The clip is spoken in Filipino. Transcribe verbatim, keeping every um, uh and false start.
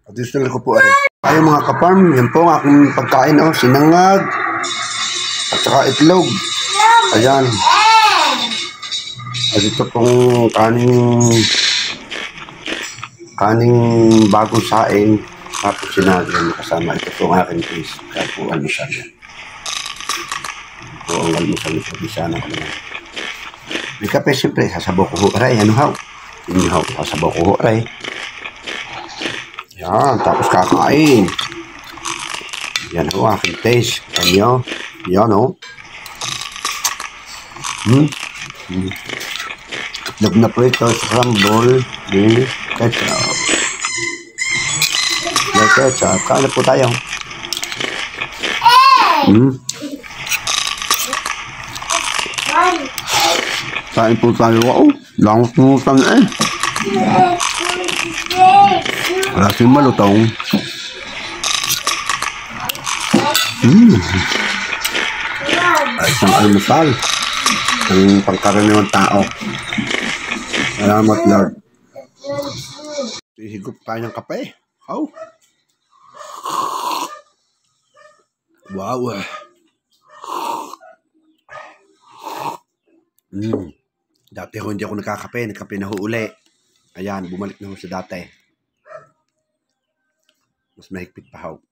Additional ko po ay. Ay mga kaparm, yan po ang aking pagkain, oh, sinangag at saka itlog. Ayan. At ito pong kaning kaning bagong saing. Tapos sinagyan kasama. Ito po ang aking fish. Kaya po almusal yan. Ito ang almusal nito. Bisa na kami. May kape siyempre. Sasabaw ko ho. Aray, ano haw? Hindi haw. Sasabaw ko ho. Aray. Yan. Tapos kakain. Yan ho. Aking taste. Kanyo. Yan ho. Hmm. Hmm. Itlog na po ito. Scramble. With ketchup. With ketchup. Kain na po tayo. Hmm. Kain po tayo. Wow. Langos mo saan eh. Wala siyang malutong. Hmm. Ay, isang almusal. Ang pangkaraniwang tao. Salamat, Lord. Higup tayo ng kape. Oh. Wow. Mm. Dati ho hindi ako nakakape. Nagkape na ho uli. Ayan, bumalik na ho sa dati. Mas mahigpit pa ho.